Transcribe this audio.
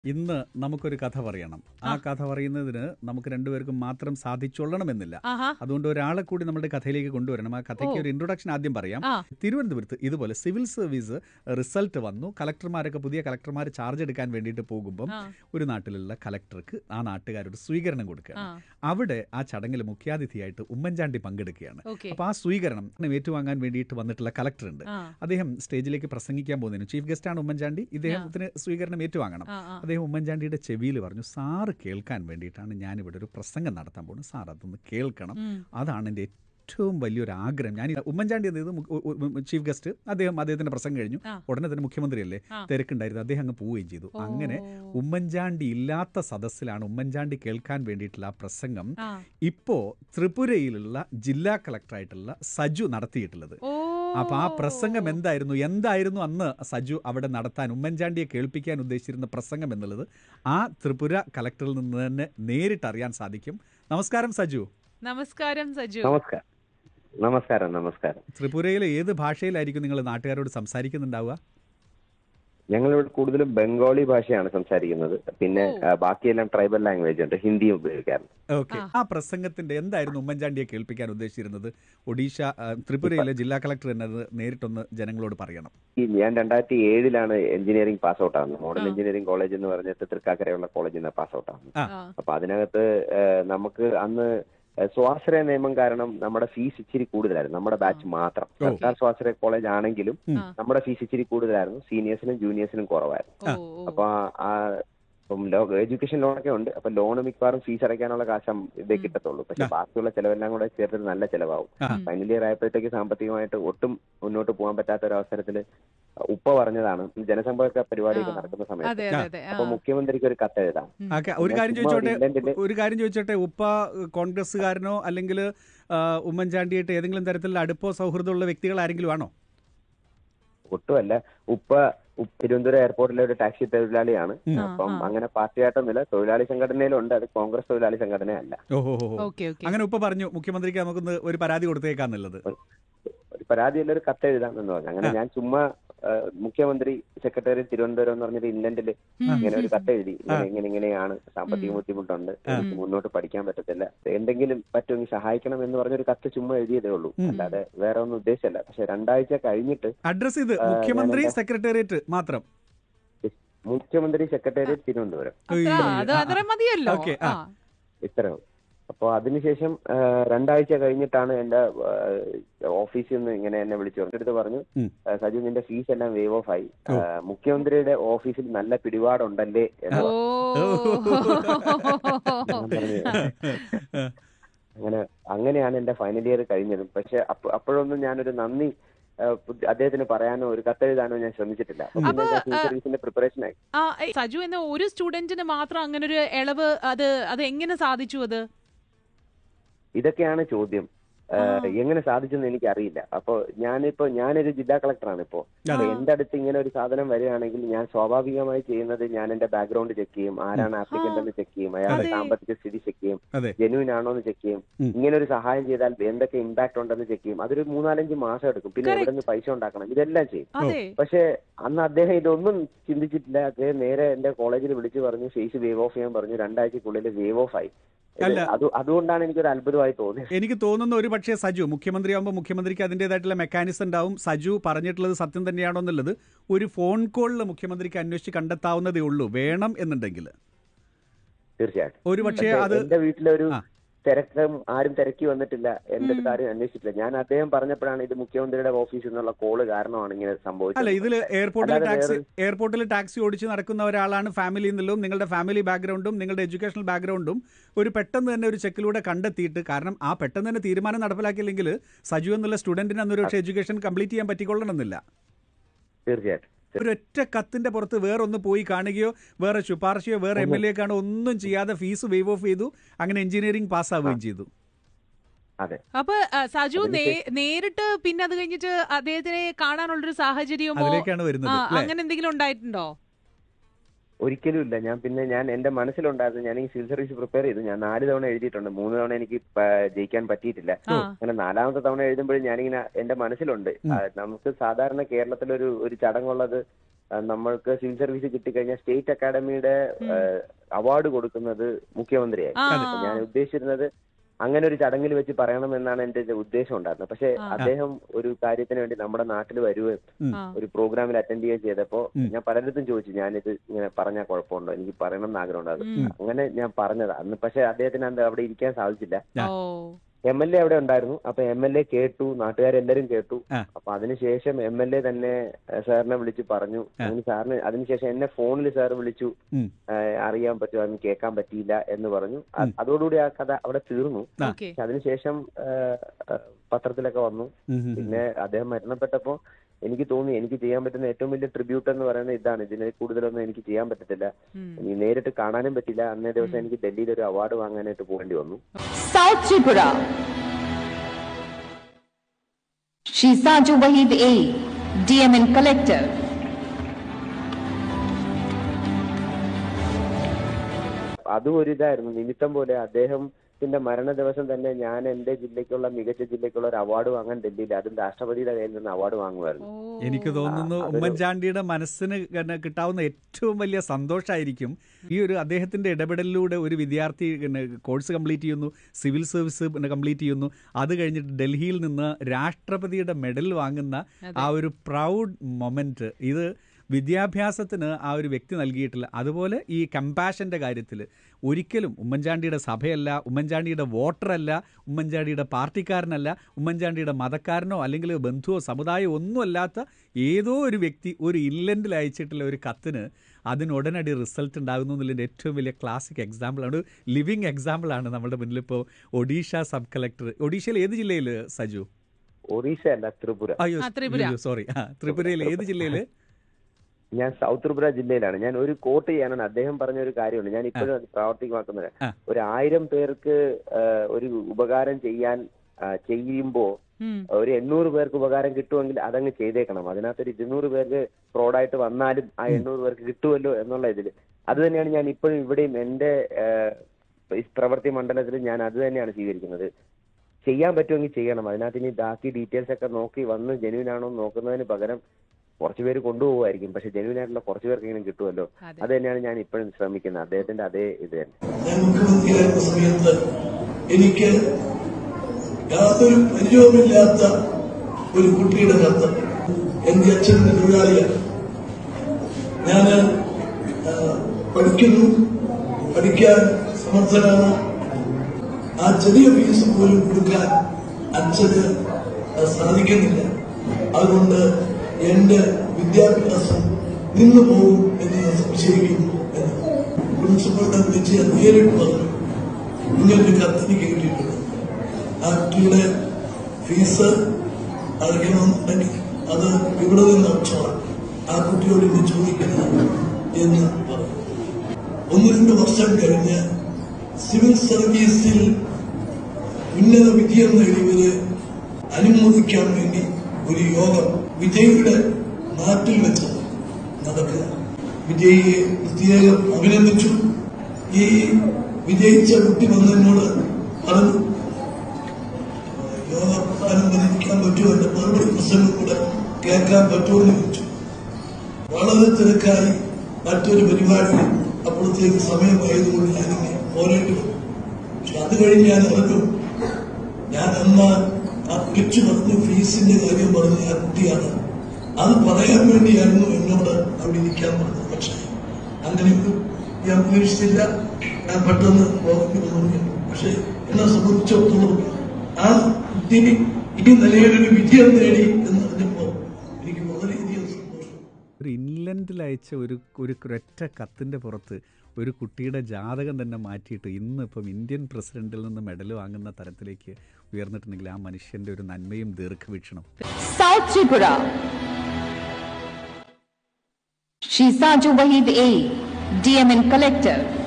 ഇന്ന് നമുക്കൊരു കഥ പറയണം. ആ കഥ പറയുന്നതിന് നമുക്ക് രണ്ടുപേർക്കും മാത്രം സാധിച്ചൊള്ളണമെന്നില്ല. അതുകൊണ്ട് ഒരാളെ കൂടി നമ്മുടെ കഥയിലേക്ക് കൊണ്ടുവരണം. ആ കഥയ്ക്ക് ഒരു ഇൻട്രൊഡക്ഷൻ ആദ്യം പറയാം. തിരുവനന്തപുരത്ത് ഇതുപോലെ സിവിൽ സർവീസ് റിസൾട്ട് വന്നു. കളക്ടർമാരൊക്കെ പുതിയ കളക്ടർമാർ ചാർജ് എടുക്കാൻ വേണ്ടിയിട്ട് പോകുമ്പം ഒരു നാട്ടിലുള്ള കളക്ടർക്ക് ആ നാട്ടുകാരോട് സ്വീകരണം കൊടുക്കുകയാണ്. അവിടെ ആ ചടങ്ങിൽ മുഖ്യാതിഥിയായിട്ട് ഉമ്മൻചാണ്ടി പങ്കെടുക്കുകയാണ്. അപ്പോൾ ആ സ്വീകരണം ഏറ്റുവാങ്ങാൻ വേണ്ടിയിട്ട് വന്നിട്ടുള്ള കളക്ടർ ഉണ്ട്. അദ്ദേഹം സ്റ്റേജിലേക്ക് പ്രസംഗിക്കാൻ പോകുന്നതിന് ചീഫ് ഗസ്റ്റാണ് ഉമ്മൻചാണ്ടി. ഇദ്ദേഹത്തിന് സ്വീകരണം ഏറ്റുവാങ്ങണം. അദ്ദേഹം ഉമ്മൻചാണ്ടിയുടെ ചെവിയിൽ പറഞ്ഞു, സാറ് കേൾക്കാൻ വേണ്ടിയിട്ടാണ് ഞാനിവിടെ ഒരു പ്രസംഗം നടത്താൻ പോകുന്നത്, സാർ അതൊന്ന് കേൾക്കണം, അതാണ് എൻ്റെ ഏറ്റവും വലിയൊരു ആഗ്രഹം. ഞാൻ ഉമ്മൻചാണ്ടി എന്ത് ചെയ്തു, ചീഫ് ഗസ്റ്റ് അദ്ദേഹത്തിന്റെ പ്രസംഗം കഴിഞ്ഞു, ഉടനെ തന്നെ മുഖ്യമന്ത്രിയല്ലേ, തിരക്കുണ്ടായിരുന്നു, അദ്ദേഹം അങ്ങ് പോവുകയും ചെയ്തു. അങ്ങനെ ഉമ്മൻചാണ്ടി ഇല്ലാത്ത സദസ്സിലാണ് ഉമ്മൻചാണ്ടി കേൾക്കാൻ വേണ്ടിയിട്ടുള്ള ആ പ്രസംഗം ഇപ്പോ ത്രിപുരയിലുള്ള ജില്ലാ കളക്ടറായിട്ടുള്ള സജു നടത്തിയിട്ടുള്ളത്. അപ്പൊ ആ പ്രസംഗം എന്തായിരുന്നു അന്ന് സജു അവിടെ നടത്താൻ, ഉമ്മൻചാണ്ടിയെ കേൾപ്പിക്കാൻ ഉദ്ദേശിച്ചിരുന്ന പ്രസംഗം എന്നുള്ളത് ആ ത്രിപുര കളക്ടറിൽ നിന്ന് തന്നെ നേരിട്ട് അറിയാൻ സാധിക്കും. നമസ്കാരം സജു. നമസ്കാരം സജു. നമസ്കാരം. ത്രിപുരയിലെ ഏത് ഭാഷയിലായിരിക്കും നിങ്ങൾ നാട്ടുകാരോട് സംസാരിക്കുന്നുണ്ടാവുക? ഞങ്ങളിവിടെ കൂടുതലും ബംഗാളി ഭാഷയാണ് സംസാരിക്കുന്നത്. പിന്നെ ബാക്കിയെല്ലാം ട്രൈബൽ ലാംഗ്വേജ് ഉണ്ട്, ഹിന്ദിയും ഉപയോഗിക്കാറുണ്ട്. ഓക്കെ. ആ പ്രസംഗത്തിന്റെ എന്തായിരുന്നു ഉമ്മൻചാണ്ടിയെ കേൾപ്പിക്കാൻ ഉദ്ദേശിച്ചിരുന്നത്? ഒഡീഷ ത്രിപുരയിലെ ജില്ലാ കളക്ടർ എന്നത് നേരിട്ടൊന്ന് ജനങ്ങളോട് പറയണം. ഞാൻ 2007 എഞ്ചിനീയറിംഗ് പാസ് ഔട്ട് ആകുന്നത്. മോഡൽ എഞ്ചിനീയറിംഗ് കോളേജ് എന്ന് പറഞ്ഞിട്ട് തൃക്കാക്കരയുള്ള കോളേജിൽ നിന്ന് പാസ് ഔട്ട് ആകുന്നത്. അപ്പൊ അതിനകത്ത് നമുക്ക് അന്ന് സ്വാശ്രയ നിയമം കാരണം നമ്മുടെ ഫീസ് ഇച്ചിരി കൂടുതലായിരുന്നു. നമ്മുടെ ബാച്ച് മാത്രം സർക്കാർ സ്വാശ്രയ കോളേജ് ആണെങ്കിലും നമ്മുടെ ഫീസ് ഇച്ചിരി കൂടുതലായിരുന്നു, സീനിയേഴ്സിനും ജൂനിയേഴ്സിനും കുറവായിരുന്നു. അപ്പൊ എഡ്യൂക്കേഷൻ ലോണൊക്കെ ഉണ്ട്. അപ്പൊ ലോണ് മിക്കവാറും ഫീസ് അടയ്ക്കാനുള്ള കാശം ഇതേ കിട്ടത്തുള്ളൂ. പക്ഷെ ബാക്കിയുള്ള ചെലവെല്ലാം കൂടെ ചേർത്തിട്ട് നല്ല ചെലവാകും. ഫൈനൽ ഇയർ ആയപ്പോഴത്തേക്ക് സാമ്പത്തികമായിട്ട് ഒട്ടും മുന്നോട്ട് പോകാൻ പറ്റാത്ത ഒരു അവസരത്തിൽ ഉപ്പ പറഞ്ഞതാണ്, ജനസമ്പർക്ക പരിപാടിയൊക്കെ നടക്കുന്ന സമയത്ത് അപ്പൊ മുഖ്യമന്ത്രിക്ക് ഒരു കത്ത് എഴുതാം. ഒരു കാര്യം ചോദിച്ചോട്ടെ, ഉപ്പ കോൺഗ്രസ്സുകാരനോ അല്ലെങ്കിൽ ഉമ്മൻചാണ്ടിയായിട്ട് ഏതെങ്കിലും തരത്തിലുള്ള അടുപ്പോ സൗഹൃദമുള്ള വ്യക്തികൾ ആരെങ്കിലും ആണോ? ഒട്ടുമല്ല. ഉപ്പ തിരുവനന്തപുരം എയർപോർട്ടിലെ ഒരു ടാക്സി തൊഴിലാളിയാണ്. അപ്പം അങ്ങനെ പാർട്ടിയായിട്ടൊന്നുമില്ല, തൊഴിലാളി സംഘടനയിലുണ്ട്. അത് കോൺഗ്രസ് തൊഴിലാളി സംഘടനയല്ല. അങ്ങനെ ഉപ്പ പറഞ്ഞു മുഖ്യമന്ത്രിക്ക് നമുക്കൊന്ന് ഒരു പരാതി കൊടുത്തേക്കാന്നുള്ളത്. ഒരു പരാതിയല്ല, ഒരു കത്ത് എഴുതാമെന്ന് പറഞ്ഞു. അങ്ങനെ ഞാൻ ചുമ്മാ മുഖ്യമന്ത്രി സെക്രട്ടറി തിരുവനന്തപുരം എന്ന് പറഞ്ഞൊരു ഇംഗ്ലണ്ടില് ഇങ്ങനെ ഒരു കത്ത് എഴുതി, ഇങ്ങനെയാണ്, സാമ്പത്തിക ബുദ്ധിമുട്ടുണ്ട്, എനിക്ക് മുന്നോട്ട് പഠിക്കാൻ പറ്റത്തില്ല, എന്തെങ്കിലും പറ്റുമെങ്കിൽ സഹായിക്കണം എന്ന് പറഞ്ഞൊരു കത്ത് ചുമ്മാ എഴുതിയതേ ഉള്ളൂ, അല്ലാതെ വേറെ ഒന്നും ഉദ്ദേശമല്ല. പക്ഷെ 2 ആഴ്ച കഴിഞ്ഞിട്ട് അഡ്രസ് ചെയ്ത് മുഖ്യമന്ത്രി സെക്രട്ടേറിയറ്റ് മാത്രം, മുഖ്യമന്ത്രി സെക്രട്ടേറിയറ്റ് തിരുവനന്തപുരം, ഇത്രയും. അപ്പോൾ അതിനുശേഷം 2 ആഴ്ച കഴിഞ്ഞിട്ടാണ് എന്റെ ഓഫീസിൽ നിന്ന് ഇങ്ങനെ എന്നെ വിളിച്ചു പറഞ്ഞെടുത്ത് പറഞ്ഞു, സജു നിന്റെ ഫീസ് എല്ലാം വേവ് ഓഫ് ആയി, മുഖ്യമന്ത്രിയുടെ ഓഫീസിൽ നല്ല പിടിപാടുണ്ടല്ലേ എന്ന് അങ്ങനെയാണ് എന്റെ ഫൈനൽ ഇയർ കഴിഞ്ഞത്. പക്ഷെ അപ്പോഴൊന്നും ഞാനൊരു നന്ദി അദ്ദേഹത്തിന് പറയാനോ ഒരു കത്തെഴുതാനോ ഞാൻ ശ്രമിച്ചിട്ടില്ല. സർവീസിന്റെ പ്രിപ്പറേഷൻ ആയി. സജു എന്ന ഒരു സ്റ്റുഡന്റിന് മാത്രം അങ്ങനെ ഒരു ഇളവ് അത് എങ്ങനെ സാധിച്ചു? ഇതൊക്കെയാണ് ചോദ്യം. എങ്ങനെ സാധിച്ചെന്ന് എനിക്ക് അറിയില്ല. അപ്പൊ ഞാനൊരു ജില്ലാ കളക്ടറാണ് ഇപ്പോ. എന്റെ അടുത്ത് ഇങ്ങനെ ഒരു സാധനം വരികയാണെങ്കിൽ ഞാൻ സ്വാഭാവികമായി ചെയ്യുന്നത്, ഞാൻ എന്റെ ബാക്ക്ഗ്രൗണ്ട് ചെക്ക് ചെയ്യും, ആരാണ് ആപ്ലിക്കന്റ് എന്ന് ചെക്ക് ചെയ്യും, അയാളുടെ സാമ്പത്തിക സ്ഥിതി ചെക്ക് ചെയ്യും, ജെന്യൂൻ ആണോ എന്ന് ചെക്ക് ചെയ്യും, ഇങ്ങനെ ഒരു സഹായം ചെയ്താൽ എന്തൊക്കെ ഇമ്പാക്ട് ഉണ്ടെന്ന് ചെക്ക് ചെയ്യും. അതൊരു 3-4 മാസം എടുക്കും. പിന്നെ എവിടെ നിന്ന് പൈസ ഉണ്ടാക്കണം, ഇതെല്ലാം ചെയ്യും. പക്ഷെ അന്ന് അദ്ദേഹം ഇതൊന്നും ചിന്തിച്ചിട്ടില്ല. അദ്ദേഹം നേരെ എന്റെ കോളേജിൽ വിളിച്ചു പറഞ്ഞു, ഫീസ് വേവ് ഓഫ് ചെയ്യാൻ പറഞ്ഞു. 2 ആഴ്ചക്കുള്ളിൽ വേവ് ഓഫ് ആയി. അതുകൊണ്ടാണ് എനിക്കൊരു അത്ഭുതമായി തോന്നിയത്. എനിക്ക് തോന്നുന്ന ഒരു പക്ഷേ സജു മുഖ്യമന്ത്രിയാകുമ്പോൾ മുഖ്യമന്ത്രിക്ക് അതിൻ്റെതായിട്ടുള്ള മെക്കാനിസം ഉണ്ടാവും. സജു പറഞ്ഞിട്ടുള്ളത് സത്യം തന്നെയാണോ എന്നുള്ളത് ഒരു ഫോൺ കോളിൽ മുഖ്യമന്ത്രിക്ക് അന്വേഷിച്ച് കണ്ടെത്താവുന്നതേ ഉള്ളൂ, വേണം എന്നുണ്ടെങ്കിൽ. തീർച്ചയായിട്ടും. ഒരു പക്ഷേ അത് എന്റെ വീട്ടിലൊരു തിരക്കും ആരും തിരക്കി വന്നിട്ടില്ല, എന്റെ അടുത്ത് ആരും അന്വേഷിച്ചിട്ടില്ല. ഞാൻ അദ്ദേഹം പറഞ്ഞപ്പോഴാണ് ഇത് മുഖ്യമന്ത്രിയുടെ ഓഫീസിൽ നിന്നുള്ള കോള് കാരണമാണ് ഇങ്ങനെ സംഭവിച്ചത്. അല്ല, ഇതിൽ എയർപോർട്ടിൽ ടാക്സി ഓടിച്ച് നടക്കുന്ന ഒരാളാണ് ഫാമിലി എന്നുള്ളതും നിങ്ങളുടെ ഫാമിലി ബാക്ക്ഗ്രൗണ്ടും നിങ്ങളുടെ എഡ്യൂക്കേഷണൽ ബാക്ക്ഗ്രൗണ്ടും ഒരു പെട്ടെന്ന് തന്നെ ഒരു ചെക്കിലൂടെ കണ്ടെത്തിയിട്ട്, കാരണം ആ പെട്ടെന്ന് തന്നെ തീരുമാനം നടപ്പിലാക്കിയില്ലെങ്കിൽ സജു എന്നുള്ള സ്റ്റുഡന്റിന് അന്നൊരു പക്ഷേ എഡ്യൂക്കേഷൻ കംപ്ലീറ്റ് ചെയ്യാൻ പറ്റിക്കൊള്ളണമെന്നില്ല. തീർച്ചയായിട്ടും. ഒരൊറ്റ കത്തിന്റെ പുറത്ത് വേറൊന്ന് പോയി കാണുകയോ വേറെ ശുപാർശയോ വേറെ MLA കാണോ ഒന്നും ചെയ്യാതെ ഫീസ് വേവ് ഓഫ് ചെയ്തു. അങ്ങനെ എഞ്ചിനീയറിംഗ് പാസ്സാവുകയും ചെയ്തു. അപ്പൊ സജു നേരിട്ട് പിന്നെ അത് കഴിഞ്ഞിട്ട് അദ്ദേഹത്തിനെ കാണാനുള്ളൊരു സാഹചര്യമോ അങ്ങനെ എന്തെങ്കിലും ഉണ്ടായിട്ടുണ്ടോ? ഒരിക്കലും ഇല്ല. ഞാൻ എന്റെ മനസ്സിലുണ്ടായിരുന്നു, ഞാൻ ഈ സിവിൽ സർവീസ് പ്രിപ്പയർ ചെയ്തു. ഞാൻ 4 തവണ എഴുതിയിട്ടുണ്ട്. 3 തവണ എനിക്ക് ജയിക്കാൻ പറ്റിയിട്ടില്ല. അങ്ങനെ 4ാമത്തെ തവണ എഴുതുമ്പോഴും ഞാനിങ്ങനെ എന്റെ മനസ്സിലുണ്ട്, നമുക്ക് സാധാരണ കേരളത്തിലൊരു ചടങ്ങുള്ളത് നമ്മൾക്ക് സിവിൽ സർവീസ് കിട്ടിക്കഴിഞ്ഞാൽ സ്റ്റേറ്റ് അക്കാഡമിയുടെ അവാർഡ് കൊടുക്കുന്നത് മുഖ്യമന്ത്രിയായിരുന്നു. ഞാൻ ഉദ്ദേശിച്ചിരുന്നത് അങ്ങനെ ഒരു ചടങ്ങിൽ വെച്ച് പറയണമെന്നാണ് എന്റെ ഉദ്ദേശം ഉണ്ടായിരുന്നത്. പക്ഷെ അദ്ദേഹം ഒരു കാര്യത്തിന് വേണ്ടി നമ്മുടെ നാട്ടിൽ വരുകയും ഒരു പ്രോഗ്രാമിൽ അറ്റൻഡ് ചെയ്യുകയും ചെയ്തപ്പോ ഞാൻ പലയിടത്തും ചോദിച്ചു, ഞാനിത് ഇങ്ങനെ പറഞ്ഞാൽ കുഴപ്പമുണ്ടോ, എനിക്ക് പറയണം എന്ന് ആഗ്രഹം ഉണ്ടായിരുന്നു. അങ്ങനെ ഞാൻ പറഞ്ഞതാ അന്ന്. പക്ഷെ അദ്ദേഹത്തിന് അവിടെ ഇരിക്കാൻ സാധിച്ചില്ല. MLA അവിടെ ഉണ്ടായിരുന്നു. അപ്പൊ MLA കേട്ടു, നാട്ടുകാരെല്ലാരും കേട്ടു. അപ്പൊ അതിനുശേഷം MLA തന്നെ സാറിനെ വിളിച്ച് പറഞ്ഞു. സാറിന് അതിനുശേഷം എന്നെ ഫോണിൽ സാർ വിളിച്ചു, അറിയാൻ പറ്റുമോ, അതിന് കേൾക്കാൻ പറ്റിയില്ല എന്ന് പറഞ്ഞു. അതോടുകൂടി ആ കഥ അവിടെ തീർന്നു. അതിനുശേഷം പത്രത്തിലൊക്കെ വന്നു. പിന്നെ അദ്ദേഹം മരണപ്പെട്ടപ്പോ എനിക്ക് തോന്നി എനിക്ക് ചെയ്യാൻ പറ്റുന്ന ഏറ്റവും വലിയ ട്രിബ്യൂട്ട് എന്ന് പറയുന്നത് ഇതാണ്. ഇതിനെ കൂടുതലൊന്നും എനിക്ക് ചെയ്യാൻ പറ്റത്തില്ല. ഇനി നേരിട്ട് കാണാനും പറ്റില്ല. അന്നേ ദിവസം എനിക്ക് ഡൽഹിയിൽ ഒരു അവാർഡ് വാങ്ങാനായിട്ട് പോകേണ്ടി വന്നു. South Tripura. Shisaju Wahid A, DMN Collector. അതും ഒരു ഇതായിരുന്നു, നിമിത്തം പോലെ. അദ്ദേഹത്തിന്റെ മരണ ദിവസം തന്നെ ഞാൻ എന്റെ ജില്ലയ്ക്കുള്ള മികച്ച ജില്ലയ്ക്കുള്ള ഒരു അവാർഡ് വാങ്ങാൻ ഡൽഹിയിൽ, അതും രാഷ്ട്രപതിയുടെ കയ്യിൽ നിന്ന് അവാർഡ് വാങ്ങുമായിരുന്നു. എനിക്ക് തോന്നുന്നു ഉമ്മൻചാണ്ടിയുടെ മനസ്സിന് കിട്ടാവുന്ന ഏറ്റവും വലിയ സന്തോഷമായിരിക്കും ഈ ഒരു അദ്ദേഹത്തിന്റെ ഇടപെടലിലൂടെ ഒരു വിദ്യാർത്ഥി കോഴ്സ് കംപ്ലീറ്റ് ചെയ്യുന്നു, സിവിൽ സർവീസ് കംപ്ലീറ്റ് ചെയ്യുന്നു, അത് കഴിഞ്ഞിട്ട് ഡൽഹിയിൽ നിന്ന് രാഷ്ട്രപതിയുടെ മെഡൽ വാങ്ങുന്ന ആ ഒരു പ്രൗഡ് മൊമെന്റ്. ഇത് വിദ്യാഭ്യാസത്തിന് ആ ഒരു വ്യക്തി നൽകിയിട്ടില്ല. അതുപോലെ ഈ കമ്പാഷൻ്റെ കാര്യത്തിൽ ഒരിക്കലും ഉമ്മൻചാണ്ടിയുടെ സഭയല്ല, ഉമ്മൻചാണ്ടിയുടെ വോട്ടറല്ല, ഉമ്മൻചാണ്ടിയുടെ പാർട്ടിക്കാരനല്ല, ഉമ്മൻചാണ്ടിയുടെ മതക്കാരനോ അല്ലെങ്കിൽ ബന്ധുവോ സമുദായമോ ഒന്നുമല്ലാത്ത ഏതോ ഒരു വ്യക്തി ഒരു ഇല്ലൻഡിൽ അയച്ചിട്ടുള്ള ഒരു കത്തിന് അതിനുടനടി റിസൾട്ട് ഉണ്ടാകുന്നു എന്നുള്ളതിൻ്റെ ഏറ്റവും വലിയ ക്ലാസിക് എക്സാമ്പിളാണ്, ഒരു ലിവിങ് എക്സാമ്പിളാണ് നമ്മുടെ മുന്നിലിപ്പോൾ ഒഡീഷ സബ് കളക്ടർ. ഒഡീഷയിൽ ഏത് ജില്ലയിൽ സജു? ഒഡീഷ അല്ല, ത്രിപുര. അയ്യോ സോറി, ത്രിപുരയിൽ ഏത് ജില്ലയിൽ? ഞാൻ സൗത്ത് ത്രിപുര ജില്ലയിലാണ്. ഞാൻ ഒരു കോട്ട് ചെയ്യാനാണ്. അദ്ദേഹം പറഞ്ഞ ഒരു കാര്യമുണ്ട്, ഞാൻ ഇപ്പോഴും അത് പ്രാവർത്തികമാക്കുന്നത്. 1000 പേർക്ക് ഒരു ഉപകാരം ചെയ്യുമ്പോ ഒരു 800 പേർക്ക് ഉപകാരം കിട്ടുമെങ്കിൽ അതങ്ങ് ചെയ്തേക്കണം. അതിനകത്തൊരു 200 പേർക്ക് ഫ്രോഡായിട്ട് വന്നാലും ആ 800 പേർക്ക് കിട്ടുമല്ലോ എന്നുള്ള ഇതില്. അത് തന്നെയാണ് ഞാൻ ഇപ്പോഴും ഇവിടെയും എന്റെ പ്രവൃത്തി മണ്ഡലത്തിൽ ഞാൻ അത് തന്നെയാണ് സ്വീകരിക്കുന്നത്. ചെയ്യാൻ പറ്റുമെങ്കിൽ ചെയ്യണം. അതിനകത്ത് ഇനി ബാക്കി ഡീറ്റെയിൽസ് ഒക്കെ നോക്കി വന്ന് ജെന്യൂൻ ആണോ നോക്കുന്നതിന് പകരം കുറച്ചു പേര് കൊണ്ടുപോകുമായിരിക്കും, പക്ഷെ ജെന്യൂൻ ആയിട്ടുള്ള കുറച്ചു പേർക്ക് ഇങ്ങനെ കിട്ടുമല്ലോ. അത് തന്നെയാണ് ഞാൻ ഇപ്പോഴും ശ്രമിക്കുന്നത്. അദ്ദേഹത്തിന്റെ അതേ ഇത് തന്നെ. ഞാൻ മുഖ്യമന്ത്രിയായിരുന്ന സമയത്ത് എനിക്ക് യാതൊരു പരിചയവുമില്ലാത്ത ഒരു കുട്ടിയുടെ കത്ത്, എന്റെ അച്ഛന്റെ തൊഴിലാളിയാണ്, ഞാൻ പഠിക്കുന്നു, പഠിക്കാൻ സമർത്ഥനാണ്, ആ ചെറിയ ഫീസ് പോലും കൊടുക്കാൻ അച്ഛന് സാധിക്കുന്നില്ല, അതുകൊണ്ട് എന്റെ വിദ്യാഭ്യാസം നിന്നു പോകും എന്ന് ഞാൻ സംശയിക്കുന്നു എന്ന് പ്രിൻസിപ്പളിനെ വിളിച്ച് ഞാൻ നേരിട്ട് പറഞ്ഞു. ഇങ്ങനൊരു കത്തെനിക്ക് കിട്ടിയിട്ടുണ്ട്, ആ കുട്ടിയുടെ ഫീസ് അടയ്ക്കണമെന്നുണ്ടെങ്കിൽ അത് ഇവിടെ നിന്ന് അടച്ചോളാം, ആ കുട്ടിയോട് ഇനി ചോദിക്കരുത് എന്ന് പറഞ്ഞു. 1-2 വർഷം കഴിഞ്ഞ് സിവിൽ സർവീസിൽ ഉന്നത വിജയം നേടിയവരെ അനുമോദിക്കാൻ വേണ്ടി ഒരു യോഗം വിജയിയുടെ നാട്ടിൽ വെച്ച് നടക്കുക. വിജയിയെ പ്രത്യേകം അഭിനന്ദിച്ചു. ഈ വിജയിച്ച കുട്ടി വന്നതിനോട് പറഞ്ഞു, യോഗ പ്രധാനം വന്നിരിക്കാൻ പറ്റുമോ, എന്റെ മറുപടി പ്രസംഗം കൂടെ കേൾക്കാൻ പറ്റുമോ എന്ന് ചോദിച്ചു. വളരെ തിരക്കായി മറ്റൊരു പരിപാടി അപ്പോഴത്തേക്ക് സമയമായതുകൊണ്ട് ഞാനിങ്ങനെ പോരേണ്ടി വന്നു. പക്ഷെ അത് കഴിഞ്ഞ് ഞാൻ അറിഞ്ഞു, ഞാൻ അന്ന് ആ വിളിച്ചു പറഞ്ഞു ഫീസിന്റെ കാര്യം പറഞ്ഞ ആ കുട്ടിയാണ്, അത് പറയാൻ വേണ്ടിയായിരുന്നു എന്നോട് അവിടെ ഇരിക്കാൻ പറഞ്ഞത്. പക്ഷെ അങ്ങനെ ഞാൻ പ്രതീക്ഷിച്ചില്ല. ഞാൻ പെട്ടെന്ന് ഓർമ്മിക്കുന്നു. പക്ഷെ എന്നെ സംബന്ധിച്ചിടത്തോളം ആ കുട്ടി ഈ നിലയിലൊരു വിജയം നേടി എന്ന് പറഞ്ഞപ്പോ എനിക്ക് വളരെയധികം സന്തോഷം. ഒരു ഇൻലൻഡിൽ അയച്ച ഒരു ഒരൊറ്റ കത്തിന്റെ പുറത്ത് ഒരു കുട്ടിയുടെ ജാതകം തന്നെ മാറ്റിയിട്ട് ഇന്നിപ്പം ഇന്ത്യൻ പ്രസിഡന്റിൽ നിന്ന് മെഡൽ വാങ്ങുന്ന തരത്തിലേക്ക് ഉയർന്നിട്ടുണ്ടെങ്കിൽ ആ മനുഷ്യന്റെ ഒരു നന്മയും ദീർഘവീക്ഷണം. South Tripura. Shisaju Wahid A, DMN Collector.